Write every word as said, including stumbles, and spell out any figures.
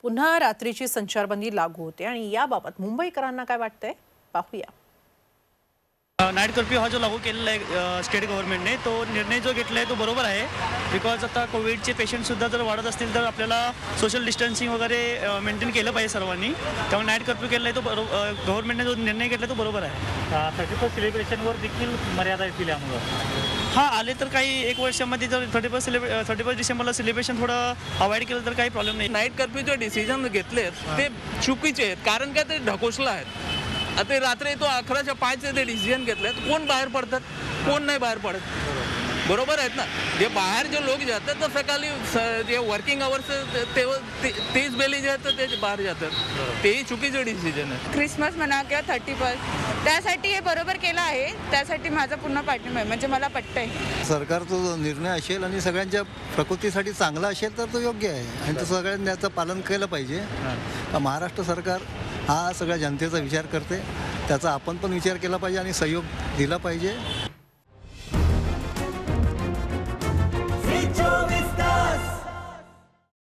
पुन्हा रात्रीची संचारबंदी लागू होते आणि याबाबत मुंबईकरांना काय वाटतंय पाहूया। नाईट कर्फ्यू हा जो लागू केलेला आहे स्टेट गव्हर्नमेंटने, तो निर्णय जो घेतला आहे तो बरोबर आहे। बिकॉज आता कोविडचे पेशंटसुद्धा जर वाढत असतील तर आपल्याला सोशल डिस्टन्सिंग वगैरे मेंटेन केलं पाहिजे सर्वांनी। त्यामुळे नाईट कर्फ्यू केला आहे तो बरोबर, गव्हर्नमेंटने जो निर्णय घेतला तो बरोबर आहे। थर्टी फर्स्ट सेलिब्रेशनवर देखील मर्यादा येतील यामुळे। हां, आले तर काही एक वर्षामध्ये जर थर्टी फर्स्ट सेलिब्रे थर्टी फर्स्ट डिसेंबरला सेलिब्रेशन थोडं अवॉइड केलं तर काही प्रॉब्लेम नाही। नाईट कर्फ्यूचे डिसिजन घेतले ते चुकीचे आहेत, कारण काय ते ढकोसला आहेत। आता रात्री तो अकराच्या पाचचे ते डिसिजन घेतले, कोण बाहेर पडतात, कोण नाही बाहेर पडत, बरोबर आहेत ना। जे बाहेर जे लोक जातात तर सकाळी जे वर्किंग अवर्स तेव्हा तेच बेली जे आहेत ते बाहेर जातात, तेही चुकीचे डिसिजन आहे। क्रिसमस म्हणा किंवा थर्टी फर्स्ट त्यासाठी हे बरोबर केलं आहे, त्यासाठी माझा पूर्ण पाठिंबा आहे, म्हणजे मला पटतंय। सरकारचा जो निर्णय असेल आणि सगळ्यांच्या प्रकृतीसाठी चांगला असेल तर तो योग्य आहे आणि तो सगळ्यांनी त्याचं पालन केलं पाहिजे। महाराष्ट्र सरकार हा सगळ्या जनतेचा विचार करते, त्याचा आपण पण विचार केला पाहिजे आणि सहयोग दिला पाहिजे।